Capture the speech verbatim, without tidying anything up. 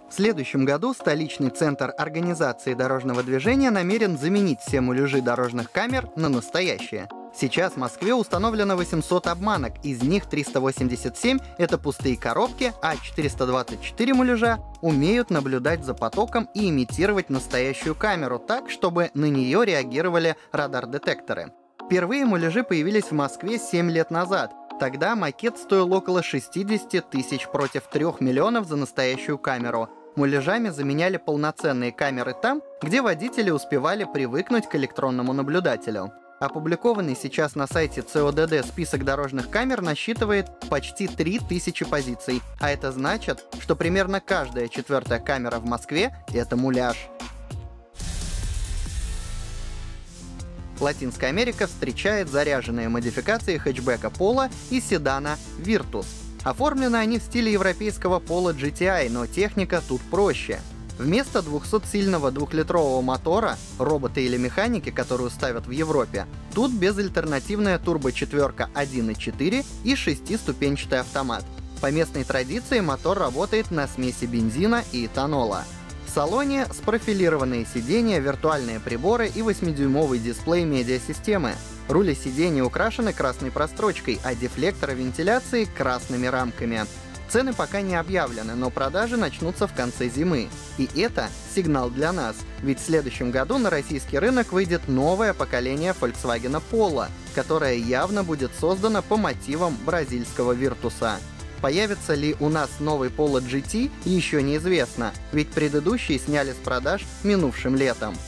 В следующем году столичный центр организации дорожного движения намерен заменить все муляжи дорожных камер на настоящие. Сейчас в Москве установлено восемьсот обманок, из них триста восемьдесят семь — это пустые коробки, а четыреста двадцать четыре муляжа умеют наблюдать за потоком и имитировать настоящую камеру так, чтобы на нее реагировали радар-детекторы. Впервые муляжи появились в Москве семь лет назад. Тогда макет стоил около шестьдесят тысяч против трёх миллионов за настоящую камеру. Муляжами заменяли полноценные камеры там, где водители успевали привыкнуть к электронному наблюдателю. Опубликованный сейчас на сайте цэ о дэ дэ список дорожных камер насчитывает почти три тысячи позиций, а это значит, что примерно каждая четвертая камера в Москве — это муляж. Латинская Америка встречает заряженные модификации хэтчбека Polo и седана Virtus. Оформлены они в стиле европейского Polo джи ти ай, но техника тут проще. Вместо двухсотсильного двухлитрового мотора, робота или механики, которую ставят в Европе, тут безальтернативная турбочетверка один и четыре и шестиступенчатый автомат. По местной традиции мотор работает на смеси бензина и этанола. В салоне спрофилированные сиденья, виртуальные приборы и восьмидюймовый дисплей медиасистемы. Рули сидений украшены красной прострочкой, а дефлекторы вентиляции — красными рамками. Цены пока не объявлены, но продажи начнутся в конце зимы. И это сигнал для нас, ведь в следующем году на российский рынок выйдет новое поколение Volkswagen Polo, которое явно будет создано по мотивам бразильского Virtus. Появится ли у нас новый Polo джи ти, еще неизвестно, ведь предыдущие сняли с продаж минувшим летом.